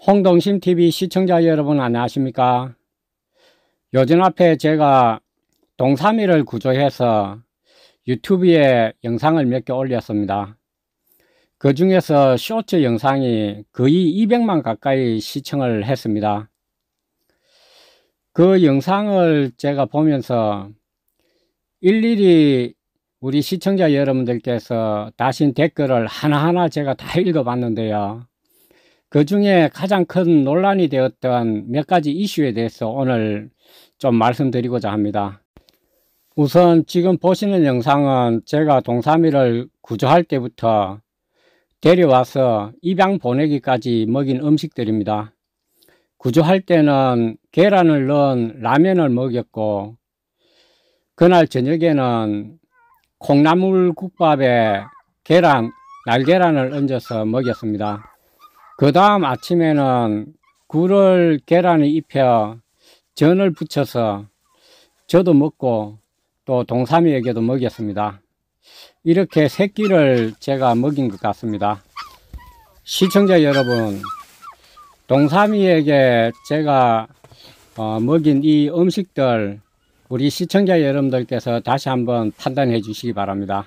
홍동심TV 시청자 여러분 안녕하십니까? 요즘 앞에 제가 동사미를 구조해서 유튜브에 영상을 몇 개 올렸습니다. 그 중에서 쇼츠 영상이 거의 200만 가까이 시청을 했습니다. 그 영상을 제가 보면서 일일이 우리 시청자 여러분들께서 다신 댓글을 하나하나 제가 다 읽어봤는데요. 그 중에 가장 큰 논란이 되었던 몇 가지 이슈에 대해서 오늘 좀 말씀드리고자 합니다. 우선 지금 보시는 영상은 제가 동사미를 구조할 때부터 데려와서 입양 보내기까지 먹인 음식들입니다. 구조할 때는 계란을 넣은 라면을 먹였고, 그날 저녁에는 콩나물 국밥에 날계란을 얹어서 먹였습니다. 그 다음 아침에는 굴을 계란에 입혀 전을 부쳐서 저도 먹고 또 동사미에게도 먹였습니다. 이렇게 세 끼를 제가 먹인 것 같습니다. 시청자 여러분, 동사미에게 제가 먹인 이 음식들 우리 시청자 여러분들께서 다시 한번 판단해 주시기 바랍니다.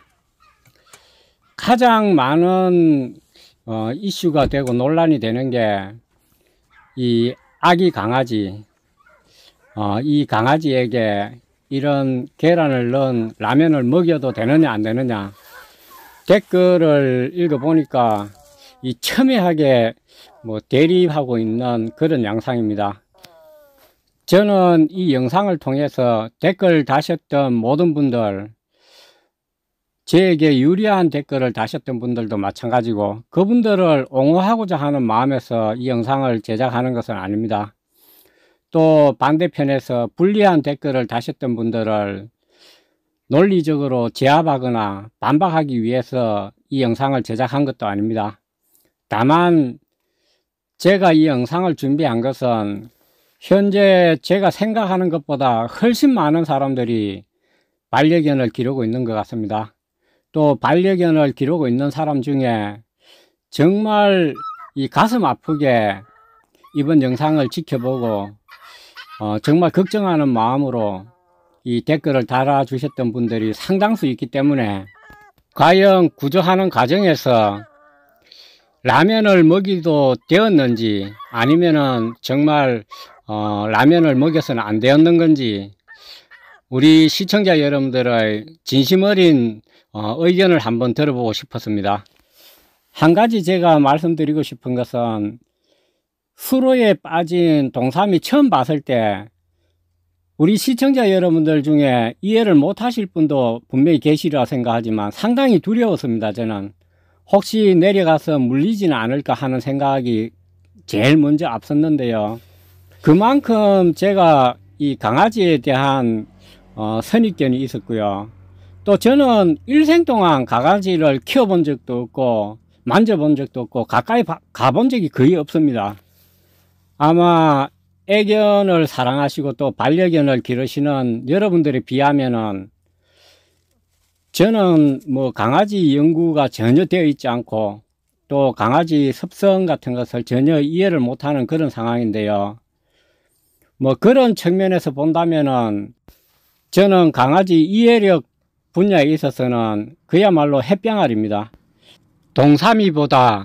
가장 많은 이슈가 되고 논란이 되는 게 이 아기 강아지, 이 강아지에게 이런 계란을 넣은 라면을 먹여도 되느냐 안 되느냐, 댓글을 읽어보니까 이 첨예하게 대립하고 있는 그런 영상입니다. 저는 이 영상을 통해서 댓글 다셨던 모든 분들, 저에게 유리한 댓글을 다셨던 분들도 마찬가지고 그분들을 옹호하고자 하는 마음에서 이 영상을 제작하는 것은 아닙니다. 또 반대편에서 불리한 댓글을 다셨던 분들을 논리적으로 제압하거나 반박하기 위해서 이 영상을 제작한 것도 아닙니다. 다만 제가 이 영상을 준비한 것은 현재 제가 생각하는 것보다 훨씬 많은 사람들이 반려견을 기르고 있는 것 같습니다. 또 반려견을 기르고 있는 사람 중에 정말 이 가슴 아프게 이번 영상을 지켜보고 정말 걱정하는 마음으로 이 댓글을 달아주셨던 분들이 상당수 있기 때문에 과연 구조하는 과정에서 라면을 먹이도 되었는지 아니면은 정말 라면을 먹여서는 안 되었는 건지 우리 시청자 여러분들의 진심 어린 의견을 한번 들어보고 싶었습니다. 한 가지 제가 말씀드리고 싶은 것은 수로에 빠진 동사미 처음 봤을 때 우리 시청자 여러분들 중에 이해를 못 하실 분도 분명히 계시리라 생각하지만 상당히 두려웠습니다. 저는 혹시 내려가서 물리지는 않을까 하는 생각이 제일 먼저 앞섰는데요. 그만큼 제가 이 강아지에 대한 선입견이 있었고요. 또 저는 일생 동안 강아지를 키워본 적도 없고 만져본 적도 없고 가까이 가본 적이 거의 없습니다. 아마 애견을 사랑하시고 또 반려견을 기르시는 여러분들에 비하면은 저는 강아지 연구가 전혀 되어 있지 않고 또 강아지 습성 같은 것을 전혀 이해를 못하는 그런 상황인데요. 그런 측면에서 본다면은 저는 강아지 이해력 분야에 있어서는 그야말로 햇병아리입니다. 동사미보다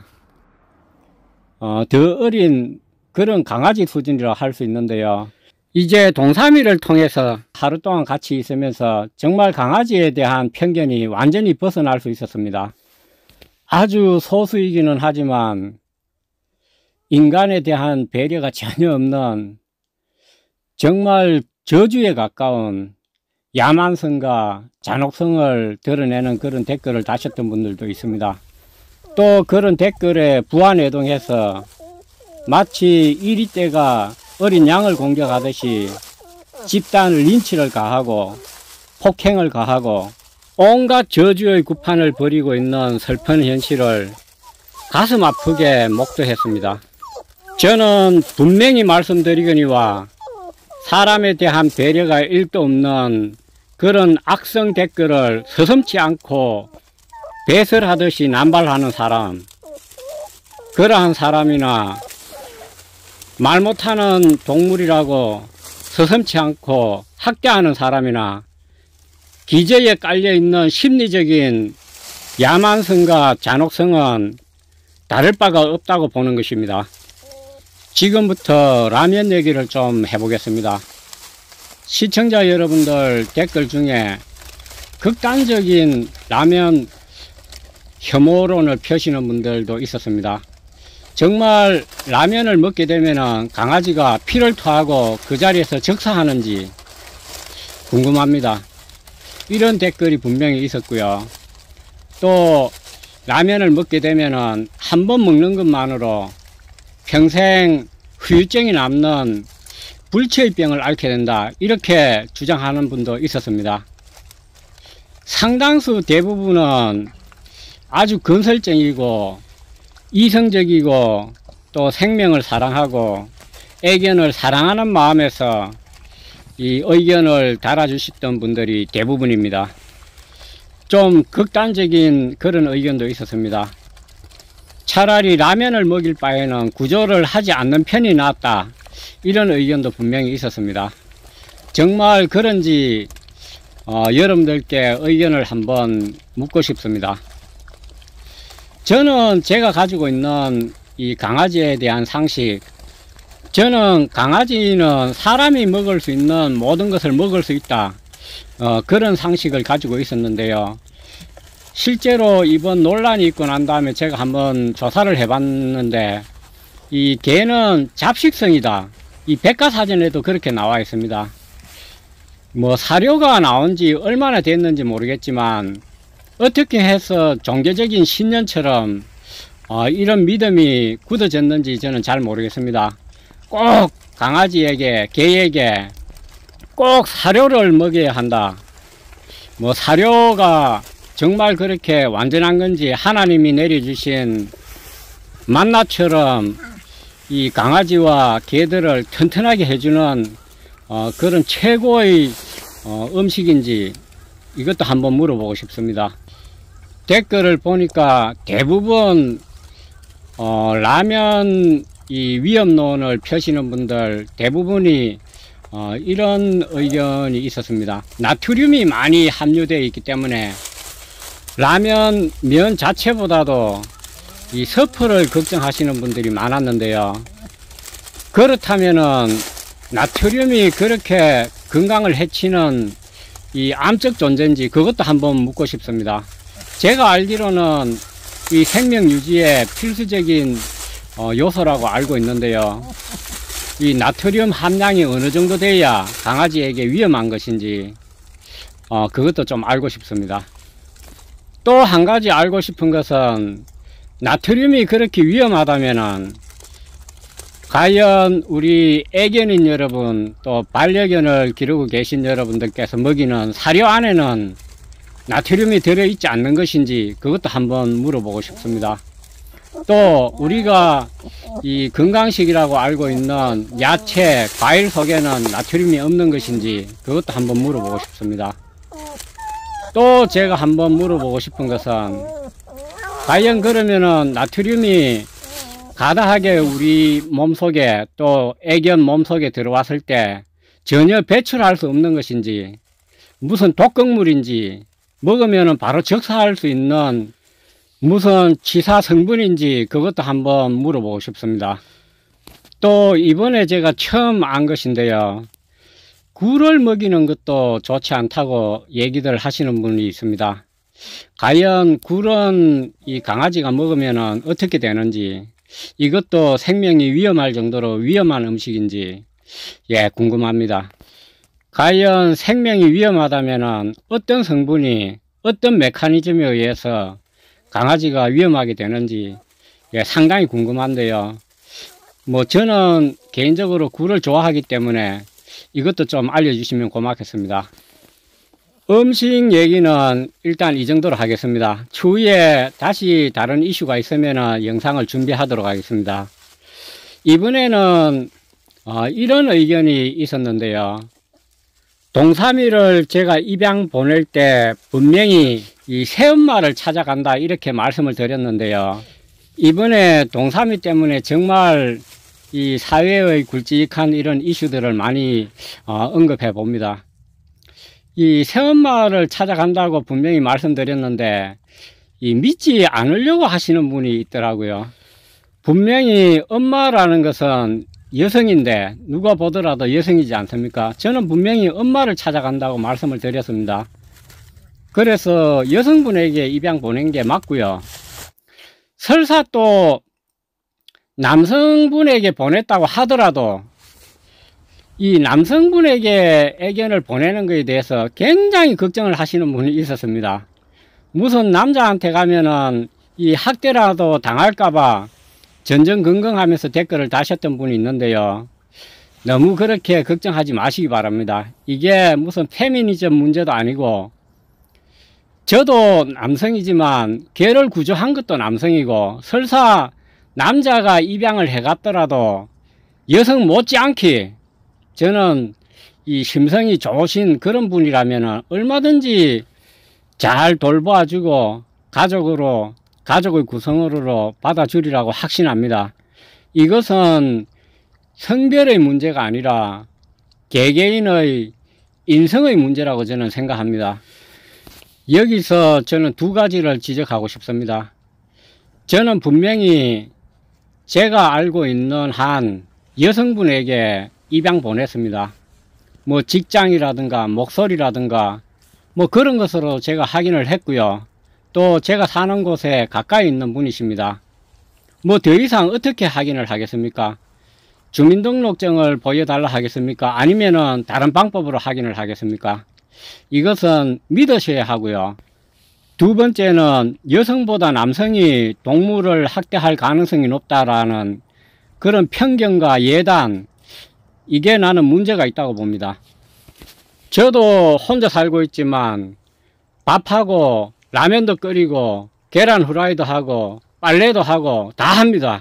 더 어린 그런 강아지 수준이라 할 수 있는데요. 이제 동사미를 통해서 하루 동안 같이 있으면서 정말 강아지에 대한 편견이 완전히 벗어날 수 있었습니다. 아주 소수이기는 하지만 인간에 대한 배려가 전혀 없는 정말 저주에 가까운 야만성과 잔혹성을 드러내는 그런 댓글을 다셨던 분들도 있습니다. 또 그런 댓글에 부안해동해서 마치 이리떼가 어린 양을 공격하듯이 집단 린치를 가하고 폭행을 가하고 온갖 저주의 구판을 벌이고 있는 슬픈 현실을 가슴 아프게 목도했습니다. 저는 분명히 말씀드리거니와 사람에 대한 배려가 1도 없는 그런 악성 댓글을 서슴지 않고 배설하듯이 남발하는 사람, 그러한 사람이나 말 못하는 동물이라고 서슴지 않고 학대하는 사람이나 기저에 깔려있는 심리적인 야만성과 잔혹성은 다를 바가 없다고 보는 것입니다. 지금부터 라면 얘기를 좀 해보겠습니다. 시청자 여러분들 댓글 중에 극단적인 라면 혐오론을 펴시는 분들도 있었습니다. 정말 라면을 먹게 되면 강아지가 피를 토하고 그 자리에서 적사하는지 궁금합니다. 이런 댓글이 분명히 있었고요. 또 라면을 먹게 되면 한 번 먹는 것만으로 평생 후유증이 남는 불치의 병을 앓게 된다, 이렇게 주장하는 분도 있었습니다. 상당수 대부분은 아주 건설적이고 이성적이고 또 생명을 사랑하고 애견을 사랑하는 마음에서 이 의견을 달아주셨던 분들이 대부분입니다. 좀 극단적인 그런 의견도 있었습니다. 차라리 라면을 먹일 바에는 구조를 하지 않는 편이 낫다, 이런 의견도 분명히 있었습니다. 정말 그런지 여러분들께 의견을 한번 묻고 싶습니다. 저는 제가 가지고 있는 이 강아지에 대한 상식, 저는 강아지는 사람이 먹을 수 있는 모든 것을 먹을 수 있다, 그런 상식을 가지고 있었는데요. 실제로 이번 논란이 있고 난 다음에 제가 한번 조사를 해봤는데 이 개는 잡식성이다, 이 백과사전에도 그렇게 나와 있습니다. 뭐 사료가 나온 지 얼마나 됐는지 모르겠지만 어떻게 해서 종교적인 신념처럼 이런 믿음이 굳어졌는지 저는 잘 모르겠습니다. 꼭 강아지에게, 개에게 꼭 사료를 먹여야 한다, 뭐 사료가 정말 그렇게 완전한 건지 하나님이 내려주신 만나처럼 이 강아지와 개들을 튼튼하게 해주는 그런 최고의 음식인지 이것도 한번 물어보고 싶습니다. 댓글을 보니까 대부분 라면 이 위험론을 펴시는 분들 대부분이 이런 의견이 있었습니다. 나트륨이 많이 함유되어 있기 때문에 라면 면 자체보다도 이 서프를 걱정하시는 분들이 많았는데요. 그렇다면은 나트륨이 그렇게 건강을 해치는 이 암적 존재인지 그것도 한번 묻고 싶습니다. 제가 알기로는 이 생명 유지에 필수적인 요소라고 알고 있는데요. 이 나트륨 함량이 어느 정도 돼야 강아지에게 위험한 것인지 그것도 좀 알고 싶습니다. 또 한 가지 알고 싶은 것은 나트륨이 그렇게 위험하다면은 과연 우리 애견인 여러분 또 반려견을 기르고 계신 여러분들께서 먹이는 사료 안에는 나트륨이 들어있지 않는 것인지 그것도 한번 물어보고 싶습니다. 또 우리가 이 건강식이라고 알고 있는 야채, 과일 속에는 나트륨이 없는 것인지 그것도 한번 물어보고 싶습니다. 또 제가 한번 물어보고 싶은 것은 과연 그러면은 나트륨이 가다하게 우리 몸속에 또 애견 몸속에 들어왔을 때 전혀 배출할 수 없는 것인지 무슨 독극물인지 먹으면은 바로 적사할 수 있는 무슨 치사 성분인지 그것도 한번 물어보고 싶습니다. 또 이번에 제가 처음 안 것인데요. 굴을 먹이는 것도 좋지 않다고 얘기들 하시는 분이 있습니다. 과연 굴은 이 강아지가 먹으면 어떻게 되는지 이것도 생명이 위험할 정도로 위험한 음식인지 궁금합니다. 과연 생명이 위험하다면 어떤 성분이 어떤 메커니즘에 의해서 강아지가 위험하게 되는지 상당히 궁금한데요. 뭐 저는 개인적으로 굴을 좋아하기 때문에 이것도 좀 알려주시면 고맙겠습니다. 음식 얘기는 일단 이 정도로 하겠습니다. 추후에 다시 다른 이슈가 있으면 영상을 준비하도록 하겠습니다. 이번에는 이런 의견이 있었는데요. 동사미를 제가 입양 보낼 때 분명히 이 새엄마를 찾아간다 이렇게 말씀을 드렸는데요. 이번에 동사미 때문에 정말 이 사회의 굵직한 이런 이슈들을 많이 언급해 봅니다. 이 새엄마를 찾아간다고 분명히 말씀드렸는데 믿지 않으려고 하시는 분이 있더라고요. 분명히 엄마라는 것은 여성인데 누가 보더라도 여성이지 않습니까? 저는 분명히 엄마를 찾아간다고 말씀을 드렸습니다. 그래서 여성분에게 입양 보낸 게 맞고요. 설사 또 남성분에게 보냈다고 하더라도 이 남성분에게 애견을 보내는 것에 대해서 굉장히 걱정을 하시는 분이 있었습니다. 무슨 남자한테 가면은 이 학대라도 당할까봐 전전긍긍하면서 댓글을 다셨던 분이 있는데요. 너무 그렇게 걱정하지 마시기 바랍니다. 이게 무슨 페미니즘 문제도 아니고, 저도 남성이지만 개를 구조한 것도 남성이고, 설사 남자가 입양을 해갔더라도 여성 못지않게 저는 이 심성이 좋으신 그런 분이라면 얼마든지 잘 돌봐주고 가족의 구성으로 받아주리라고 확신합니다. 이것은 성별의 문제가 아니라 개개인의 인성의 문제라고 저는 생각합니다. 여기서 저는 두 가지를 지적하고 싶습니다. 저는 분명히 제가 알고 있는 한 여성분에게 입양 보냈습니다. 뭐 직장이라든가 목소리라든가 뭐 그런 것으로 제가 확인을 했고요. 또 제가 사는 곳에 가까이 있는 분이십니다. 뭐 더 이상 어떻게 확인을 하겠습니까? 주민등록증을 보여달라 하겠습니까? 아니면은 다른 방법으로 확인을 하겠습니까? 이것은 믿으셔야 하고요. 두 번째는 여성보다 남성이 동물을 학대할 가능성이 높다라는 그런 편견과 예단, 이게 나는 문제가 있다고 봅니다. 저도 혼자 살고 있지만 밥하고 라면도 끓이고 계란 후라이도 하고 빨래도 하고 다 합니다.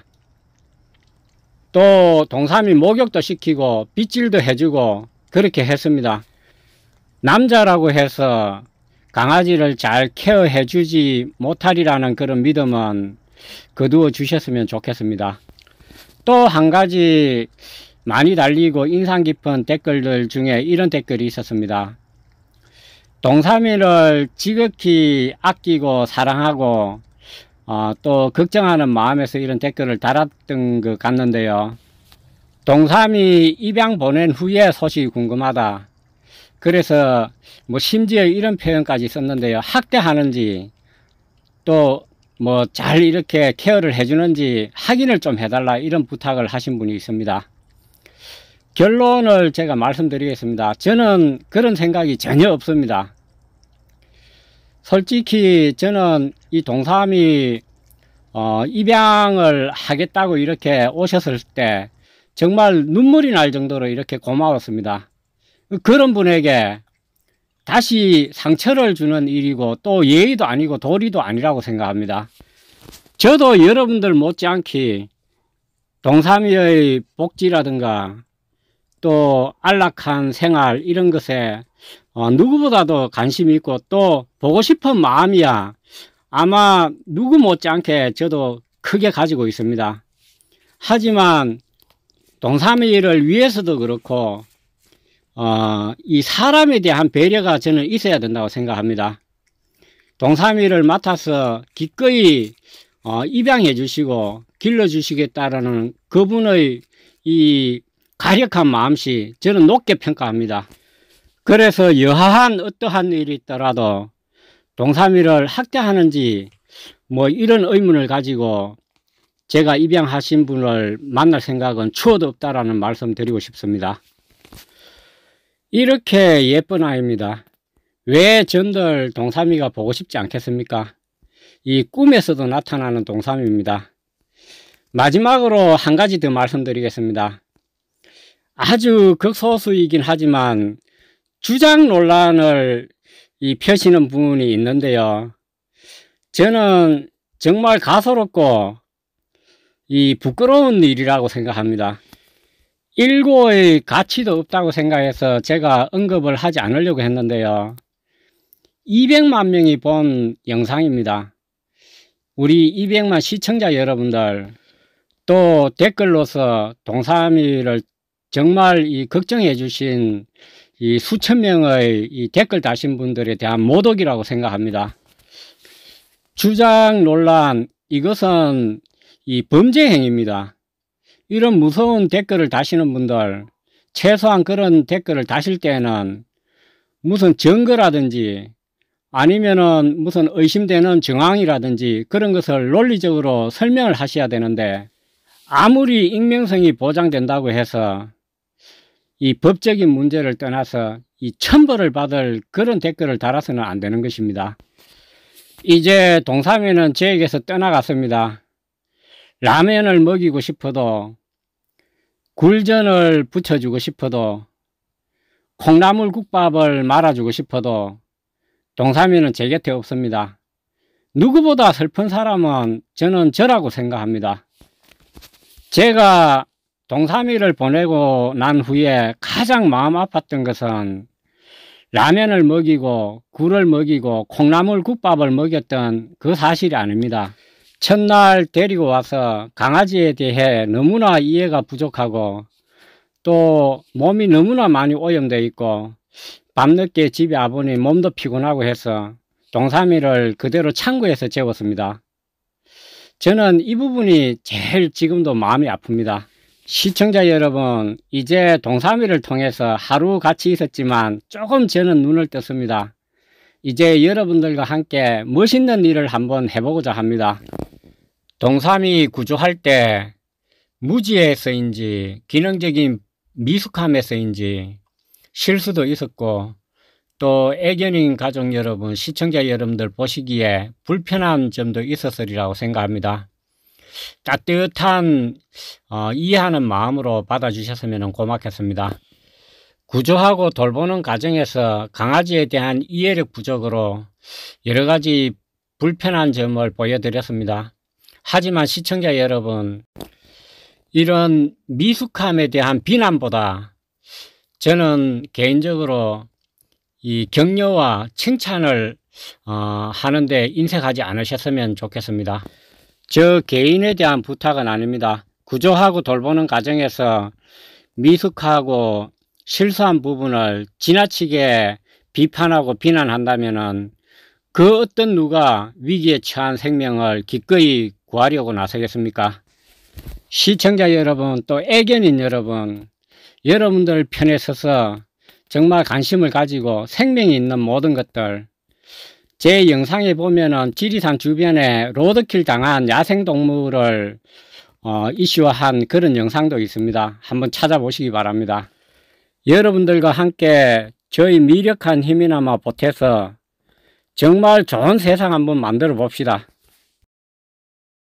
또 동삼이 목욕도 시키고 빗질도 해주고 그렇게 했습니다. 남자라고 해서 강아지를 잘 케어해 주지 못하리라는 그런 믿음은 거두어 주셨으면 좋겠습니다. 또 한 가지 많이 달리고 인상 깊은 댓글들 중에 이런 댓글이 있었습니다. 동삼이를 지극히 아끼고 사랑하고 또 걱정하는 마음에서 이런 댓글을 달았던 것 같는데요. 동삼이 입양 보낸 후에 소식이 궁금하다. 그래서 뭐 심지어 이런 표현까지 썼는데요. 학대하는지 또 뭐 잘 이렇게 케어를 해주는지 확인을 좀 해달라, 이런 부탁을 하신 분이 있습니다. 결론을 제가 말씀드리겠습니다. 저는 그런 생각이 전혀 없습니다. 솔직히 저는 이 동삼이 입양을 하겠다고 이렇게 오셨을 때 정말 눈물이 날 정도로 이렇게 고마웠습니다. 그런 분에게 다시 상처를 주는 일이고 또 예의도 아니고 도리도 아니라고 생각합니다. 저도 여러분들 못지않게 동삼이의 복지라든가 또 안락한 생활 이런 것에 누구보다도 관심이 있고 또 보고 싶은 마음이야 아마 누구 못지않게 저도 크게 가지고 있습니다. 하지만 동삼이를 위해서도 그렇고 이 사람에 대한 배려가 저는 있어야 된다고 생각합니다. 동삼이를 맡아서 기꺼이 입양해 주시고 길러 주시겠다라는 그분의 이 가력한 마음씨 저는 높게 평가합니다. 그래서 여하한 어떠한 일이 있더라도 동삼이를 학대하는지 뭐 이런 의문을 가지고 제가 입양하신 분을 만날 생각은 추호도 없다라는 말씀 드리고 싶습니다. 이렇게 예쁜 아이입니다. 왜 전들 동삼이가 보고 싶지 않겠습니까? 이 꿈에서도 나타나는 동삼입니다. 마지막으로 한 가지 더 말씀드리겠습니다. 아주 극소수이긴 하지만 주장 논란을 펴시는 분이 있는데요. 저는 정말 가소롭고 부끄러운 일이라고 생각합니다. 일고의 가치도 없다고 생각해서 제가 언급을 하지 않으려고 했는데요. 200만 명이 본 영상입니다. 우리 200만 시청자 여러분들, 또 댓글로서 동사미를 정말 걱정해 주신 이 수천 명의 이 댓글 다신 분들에 대한 모독이라고 생각합니다. 주장 논란, 이것은 이 범죄 행위입니다. 이런 무서운 댓글을 다시는 분들, 최소한 그런 댓글을 다실 때는 무슨 증거라든지 아니면은 무슨 의심되는 정황이라든지 그런 것을 논리적으로 설명을 하셔야 되는데, 아무리 익명성이 보장된다고 해서 이 법적인 문제를 떠나서 이 처벌을 받을 그런 댓글을 달아서는 안 되는 것입니다. 이제 동사미는 저에게서 떠나갔습니다. 라면을 먹이고 싶어도, 굴전을 부쳐주고 싶어도, 콩나물 국밥을 말아주고 싶어도 동사미는 제 곁에 없습니다. 누구보다 슬픈 사람은 저는 저라고 생각합니다. 제가 동사미를 보내고 난 후에 가장 마음 아팠던 것은 라면을 먹이고 굴을 먹이고 콩나물 국밥을 먹였던 그 사실이 아닙니다. 첫날 데리고 와서 강아지에 대해 너무나 이해가 부족하고 또 몸이 너무나 많이 오염되어 있고 밤늦게 집에 와보니 몸도 피곤하고 해서 동사미를 그대로 창고에서 재웠습니다. 저는 이 부분이 제일 지금도 마음이 아픕니다. 시청자 여러분, 이제 동사미를 통해서 하루 같이 있었지만 조금 저는 눈을 떴습니다. 이제 여러분들과 함께 멋있는 일을 한번 해보고자 합니다. 동사미 구조할 때 무지해서인지 기능적인 미숙함에서인지 실수도 있었고, 또 애견인 가족 여러분, 시청자 여러분들 보시기에 불편한 점도 있었으리라고 생각합니다. 따뜻한 이해하는 마음으로 받아주셨으면 고맙겠습니다. 구조하고 돌보는 과정에서 강아지에 대한 이해력 부족으로 여러가지 불편한 점을 보여드렸습니다. 하지만 시청자 여러분, 이런 미숙함에 대한 비난보다 저는 개인적으로 이 격려와 칭찬을 하는데 인색하지 않으셨으면 좋겠습니다. 저 개인에 대한 부탁은 아닙니다. 구조하고 돌보는 과정에서 미숙하고 실수한 부분을 지나치게 비판하고 비난한다면은 그 어떤 누가 위기에 처한 생명을 기꺼이 구하려고 나서겠습니까? 시청자 여러분, 또 애견인 여러분, 여러분들 편에 서서 정말 관심을 가지고 생명이 있는 모든 것들, 제 영상에 보면은 지리산 주변에 로드킬 당한 야생동물을 이슈화한 그런 영상도 있습니다. 한번 찾아보시기 바랍니다. 여러분들과 함께 저희 미력한 힘이나마 보태서 정말 좋은 세상 한번 만들어 봅시다.